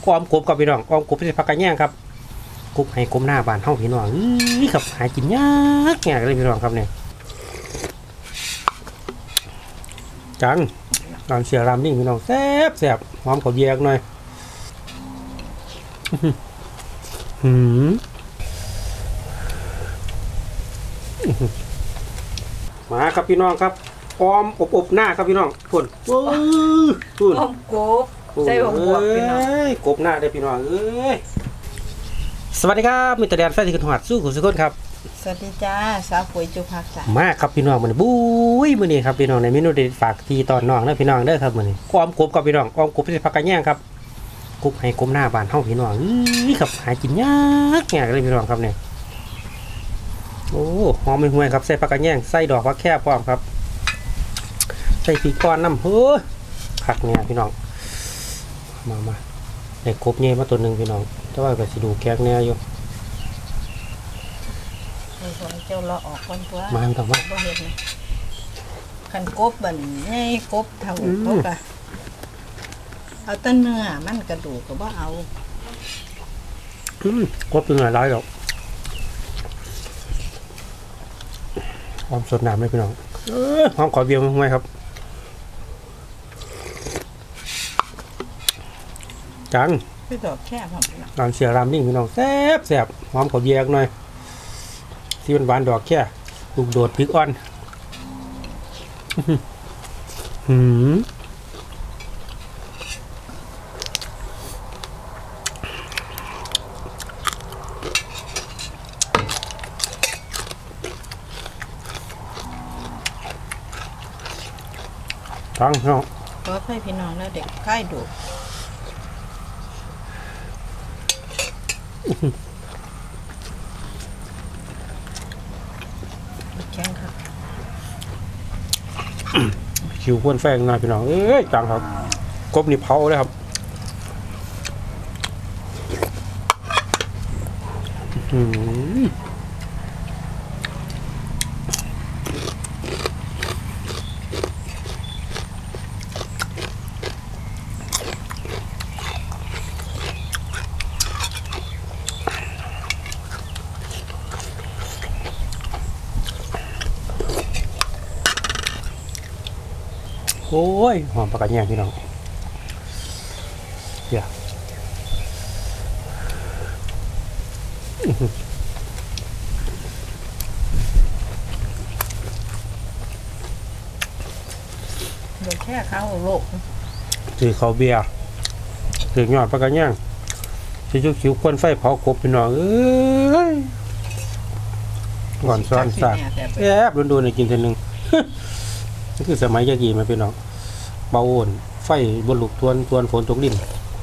ออมกบกับพี่น้องออมกบใส่ผักกระแยงครับกบให้กบหน้าบ้านเฮาพี่น้องนี่ครับหากินยากแง่เลยพี่น้องครับเนี่ยจังลองเชียร์รามนิ่งพี่น้องแซ่บแซ่บหอมขาวแยกหน่อยมาครับพี่น้องครับออมอบหน้าครับพี่น้องพุ่นออมกบใส่หัวพี่น้องกบหน้าได้พี่น้องสวัสดีครับมิตรแดนแฟนที่ขึ้นหอดสู้ขุนสุขคนครับสวัสดีจ้าสาวปุ๋ยจุภักจ้ามาครับพี่น้องมันบุ้ยมื้อนี้ครับพี่น้องในเมนูเด็ดฝากทีตอนน้องนะพี่น้องเด้อครับมื้อนี้ออมกบกับพี่น้องออมกบใส่ผักกระแยงครับกบให้กบหน้าบ้านเฮาพี่น้องนี่ครับหากินยากแง่เลยพี่น้องครับเนี่ยโอ้หอมไม่ห่วยครับใส่ผักกระแยงใส่ดอกผักแคบพร้อมครับใส่พริกก้อนน้ำเฮ้ยผักเนี่ยพี่น้องมาได้กบเงี้ยมาตัวหนึ่งพี่น้องแต่ว่าก็สิดูแกงเนี่ยอยู่เจ้าเราออกคนตัวมาต่อมาบ่เห็นขันกบบันไงกบเท่าเขากะเอาต้นเนื้อมันกระดูกก็บ่เอากบเป็นอะไรหรอกหอมสดน้ำเลยพี่น้องหอมขอเบียร์มาไหมครับจังพี่ดอกแค่ผมลองเชียร์รามนิ่งพี่น้องแซ่บแซ่บหอมขอเบียร์หน่อยที่มันหวานดอกแค่ลูกโดดพริกอ่อนฟังพี่น้องขอให้พี่น้องแล้วเด็กไข้ดุแข็งครับคิวพ่นแฟงหน่อยพี่น้องจังครับกบนี่เผาเลยครับโอ้ยหอมปลากระแยงพี่น้องเดี๋ยวเดี๋ยวแค่ข้าวโลกถือเขาเบียร์ถือหยอดปลากระแยงที่ชุบคิ้วควนไฟเผากบพี่น้องก่อนซ้อนสัตว์แอบดูในกินทีนึงนี่คือสมัยยากีมาพี่น้องเบาอ่อนไฟบนหลุกทวนฝนตกดิน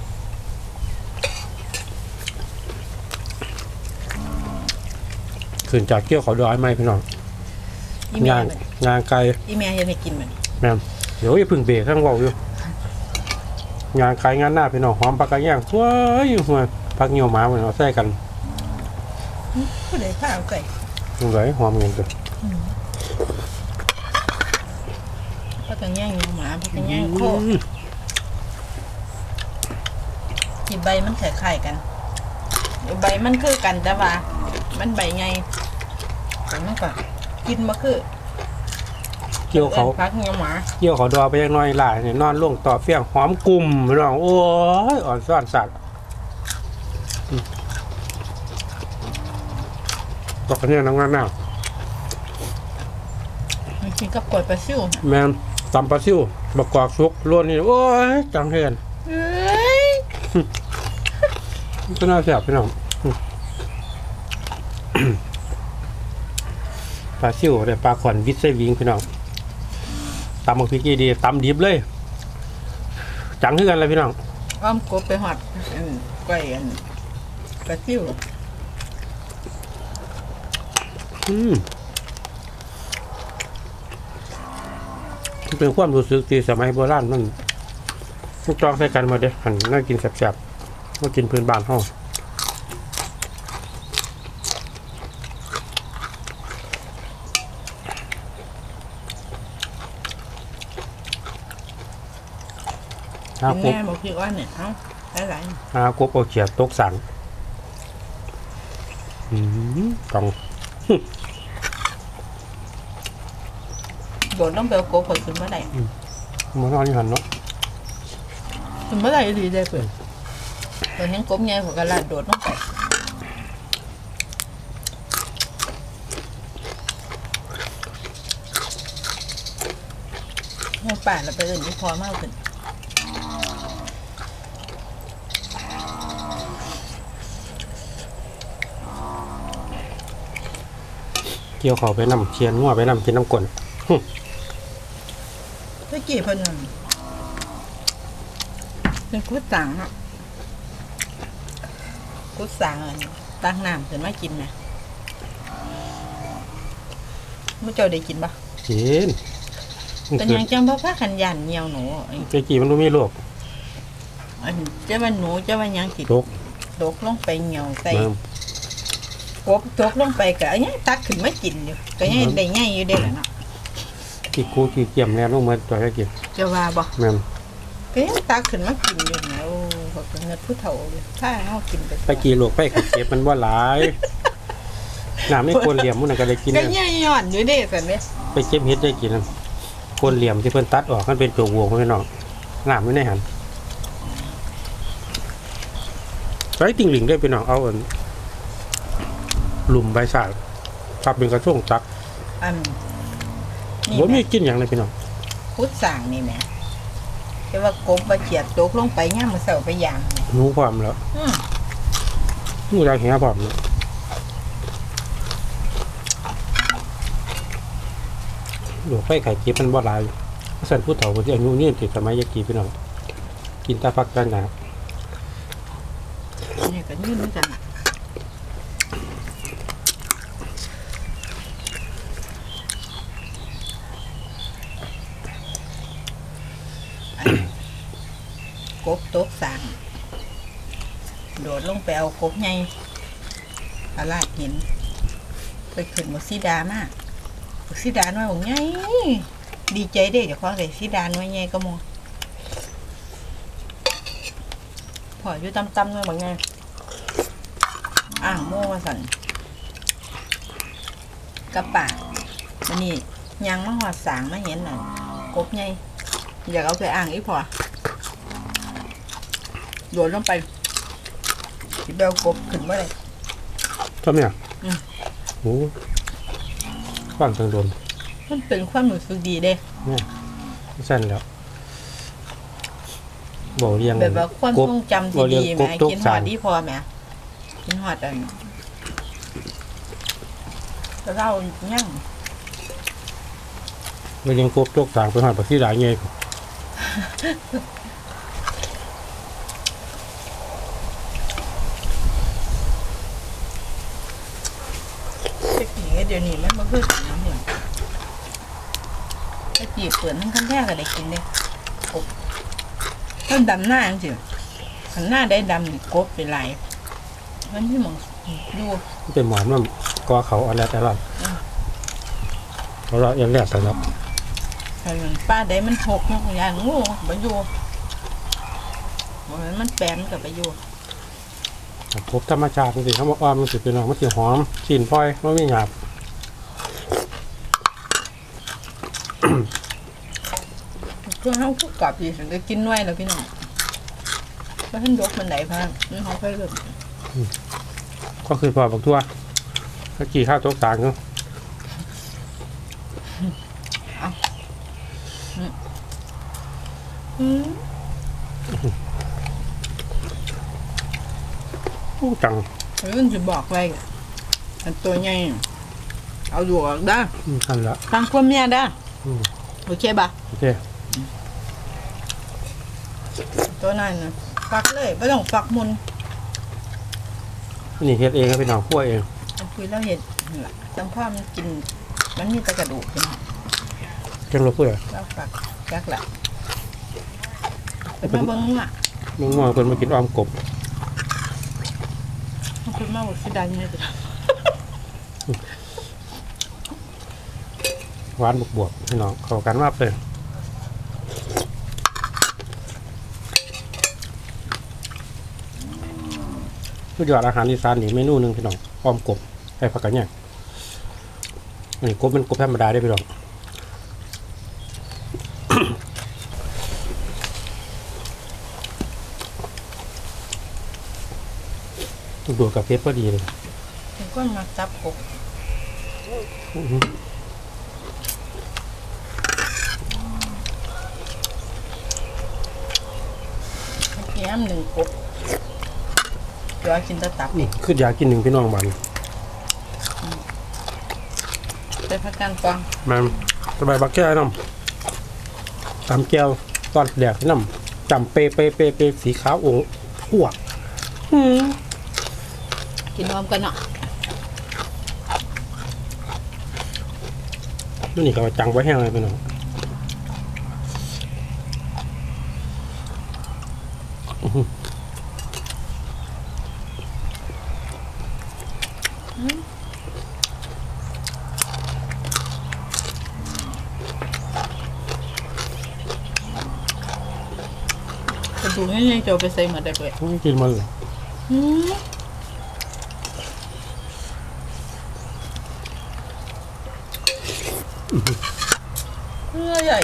ขึ้นจากเกี่ยวเขาดอยไหมพี่น้องงานไกลอีเมียยังไม่กินมันแม่เดี๋ยวอย่าพึ่งเบรกข้างเบาอยู่งานไกลงานหน้าพี่น้องหอมปลากระย่างว้ายหัวพักเงี่ยวหมาเหมือนเราแท้กันผู้ใดข้าวไก่ไหลหอมเงินกันพักกันย่างหมาพักกันย่างโคกี่ใบมันคล้ายๆกันใบมันคือกันแต่ว่ามันใบไงแต่มันก็กินมาคือเกี่ยวเขาพักเงี่ยวหมาเกี่ยวเขาดอไปยังน้อยหลายเนี่ยนอนลงต่อเฟี้ยงหอมกลุ่มพี่น้องโอ้ยอ่อนซ่อนสัตว์ตอกเนี่ยน้ำงานหน้ากินกับกล้วยปลาซิวแมนตำปลาซิวบักกอกซุกล้วนนี่โอ้ยจังเห็นก็น่าแซ่บพี่น้องปลาซิวได้ปลาขวัญวิทย์ไส้วิงพี่น้องตำหมกพริกดีตำดิบเลยจังขึ้นกันเลยพี่น้องอ้อมกบไปหอดกล้วยปลาซิวเป็นความรู้สึกที่สมัยโบราณมันทุกจองใส่กันมาเด้หันน่ากินแซ่บๆน่ากินพื้นบ้านห้องแม่บอกพี่ว่าเนี่ยหลายหากบเอาเขียดตกสังต้องโดดต้องไปเอาโกบผลขึ้นเมื่อไหร่มันนอนอยู่หันเนาะขึ้นเมื่อไหร่ดีได้เปิดเปิดเห็นกบไงผมก็ลาดโดดต้องไปเมื่อป่าเราไปอื่นที่พอมากขึ้นเกี่ยวเขาไปนำเชียนงัวไปนำกินน้ำกลนเมื่อกี้เพิ่นเป็นกุดสังอ่ะกุดสังอันตักน้ำขึ้นมากินนะเมื่อเจ้าได้กินปะกินเป็นยังจังบ่พาขันยันเหนียวหนูเจ๊กี้มันรู้มีโรคอันเจ้าวันหนูเจ้าวันยังติดตกตกลงไปเหนียวใส่น้กบตกลงไปก็อันยังตักขึ้นมากินอยู่ก็ยังได้ง่ายอยู่เด้อล่ะเนาะำขี้กูขี้เกียมแล้วลงมาตัวแค่กินเจ้าว่าบ่แม่นก็ยังตักขึ้นมากินอยู่นะโอ้เขาเป็นเงินผู้เฒ่าเลยถ้าเฮากินไปไปกี่โรคไปขัดเจ็บมันว่าหลายน้ำไม่ควรเหลี่ยมมันก็เลยกินก็ยังย้อนอยู่เด้ซั่นเด้ไปเก็บเห็ดได้กินควรเหลี่ยมที่เพิ่นตัดออกมันเป็นตัววัวของพี่น้องน้ำไม่ได้หันไรติ่งหลิงได้พี่น้องเอาหลุมใบสาดทับเป็นกระช่วงตักอันนี่ผมแหไม่ละกินอย่างเลยพี่น้องพุทธสั่งนี่แหม่แต่ว่ากบมาเขียดตกลงไปย่ามมือเสาไปยางนี่รู้ความแล้วอืมรู้อยากเห็นความแล้วหลวงไฟไข่เก็บมันบ่หลายสั่นผู้เฒ่าคนที่อายุนี่ติดสมัยยากีพี่น้องกินตาฟักกันนะนี่ก็ยืนด้วยกันน่ะอันกบตกสั่งโดดลงไปเอากบไงอาลาดหินไปขึ้นหมดสีดามากสีดาน้อยบอกไงดีใจเด้เดี๋ยวของเลยสีดาน้อยไงก็มองพออยู่ตำๆน้อยบอกไงโม่มาสั่นกระปากมันนี่ยังมาหอดสางมาเห็นน่ะกบไงอยากเอาไปอีพอโดดลงไปที่เบลกบขึ้นมาเลยชอบเนี่ยอืมโอ้ฟังทางโดนมันเป็นความรู้สึกดีเด้เนี่ยสั้นแล้วบอกเรียงแบบว่าความทรงจำที่ดีแหม่กบกินหสาองดดีพอแหม่กินหอดอันแล้วเรายั่งไปเรียงกบตกสางไปหาปลาที่หลายไงจะกี่เดี๋ยวนี้มันมาคือสีน้ำเหลืองจะกี่เปิดทั้งขั้นแท้ก็ได้กินเด้กบต้นดำหน้าจริงๆขันหน้าได้ดำนี่กบเป็นลายมันที่มองดูมันเป็นหมอนมันกอเขาอะไรแต่ละเขาเราอย่างแรกสำหรับแต่มันป้าได้มันหกอย่างงูไปอยู่มันแปลนกับไปอยู่กบธรรมชาติจริงๆเขาบอกว่ามันสิเป็นของมันสิหอมกลิ่นพลอยมันไม่หยาบเครื่องเขาคุกกรอบดีฉันก็กินน้อยแล้วพี่น้องแล้วท่านยกมันไหนพังนี่เขาค่อยเริ่มก็คือพอบักทั่วก็กี่ข้าวตกสางเนาะอู้จังเรื่องจะบอกอะไรอันตัวใหญ่เอาอยู่ออกได้ทันละฟังความเมียได้โอเคป่ะโอเคตัวนั้นนะฟักเลยไม่ต้องฟักมุนนี่เฮ็ดเองครับพี่น้องคั่วเองมันคุยแล้วเห็นนั่นแหละจำพ่อมันกินมันมีแต่กระดูกใช่ไหมจังเราเพื่อแล้วฟักจักแหละเป็นมาเบิ้งอ่ะมึงมองคนมากินอ้อมกบมันคุณมาบอกสิดังไงจ้ะหวานบวกๆพี่น้องเข้ากันมากเลยสุดยอดอาหารอีสานนี่เมนูหนึ่งพี่น้องอ้อมกบใส่ผักกระเนียงอันนี้กบเป็นกบธรรมดาได้พี่น้อง ดูกับเพชรพอดีเลยผมก็มาจับกบแก้มหนึ่งกบเดี๋ยวกินตะตับนี่คืออยากกินหนึ่งพี่น้องมันไปพักกันฟองมันสบายบักแก้วน้ำตำแก้วตอนแดกน้ำจำเปสีขาวองค์ขั่วกินพร้อมกันเนาะนี่ก็จังไว้แห้งเลยพี่น้องกระดูกนี่ยังจะไปใส่หมดได้เลยกินมาเลยเนื้อใหญ่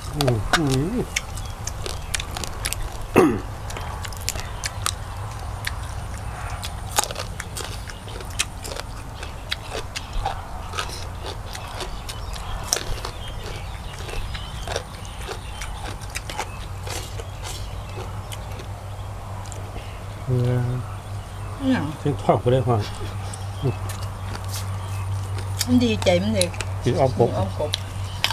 อย่างเส้นทอดก็ได้ความมันดีใจมันเลยกินอ้อมกบอ้อมกบ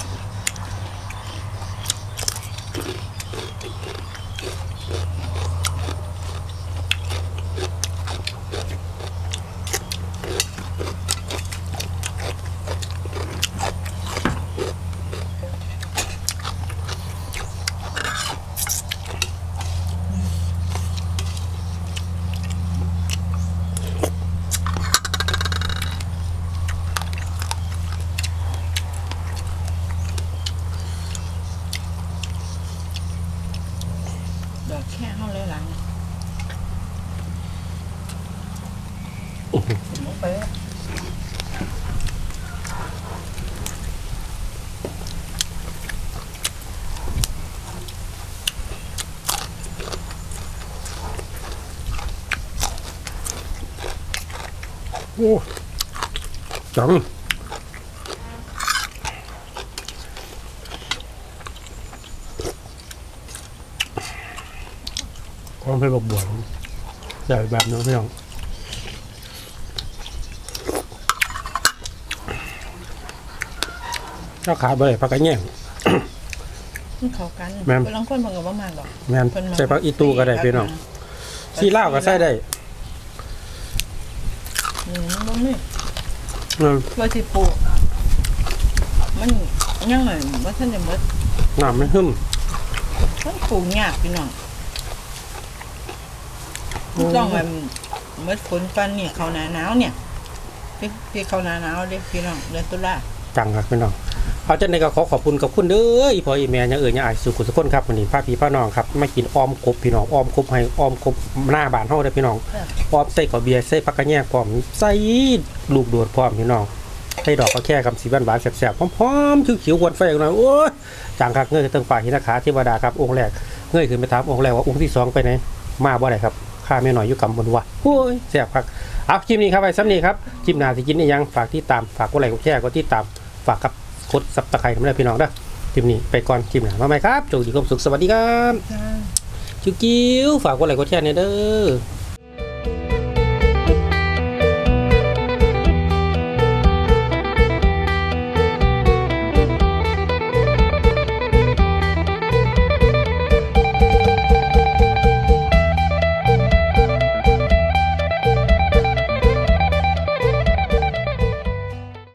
ดอกแค่เข้าเลยหลังลงไปโอ้จังความเป็นบวกใหญ่แบบนึงพี่น้องเจ้าขาบเลยผักกระเนียงมันเข้ากันแม่นคนลองคนมันก็บ่มากหรอกแม่นใส่ผักอีตูก็ได้พี่น้องซีลาวก็ใส่ได้มันบ่มีอืมว่าสิปลูกมันยังไงว่าท่านจะหมดน้ำไม่หึ่มมันปลูกยากพี่น้องต้องมันหมดฝนฟันเนี่ยเขาหนาหนาวเนี่ยพี่เขาหนาหนาวเด้พี่น้องเดือนตุลาจังครับพี่น้องเอาจังในก็ขอบคุณกับคุณเด้ออีพ่ออีแม่ยังยังอายสุขุสุขคนครับวันนี้พาพี่พ่อน้องครับมากินอ้อมกบพี่น้องอ้อมกบให้อ้อมกบหน้าบ้านเฮาเด้อพี่น้องอ้อมใส่ข้าวเบียร์ใส่ผักกระแยงพร้อมใส่ลูกโดดพร้อมพี่น้องใส่ดอกกระแค่กับสีหวานๆแซ่บๆหอมๆเขียวๆหวานไฟหน่อยโอ้ยจังคักเงยตั้งฝ่ายหินขาเทวดาครับองค์แรกเงยขึ้นไปถามองค์แรกว่าองค์ที่2ไปไหนมาบ่ได้ครับข้าแม่หน่อยอยู่กำบนวะโอ้ยแซ่บคักเอาคลิปนี้ครับไว้ซ้ำนี้ครับคลิปหน้าสิกินอีหยังฝากที่ตามฝากกดไลค์กดแชร์กดติดตามฝากกับกดซับสไครต์กันด้วยพี่น้องเด้อคลิปนี้ไปก่อนคลิปหน้ามาใหม่ครับโชคดีความสุขสวัสดีครับจ้าจิ้วๆฝากกดไลค์กดแชร์เนี่ยเด้อ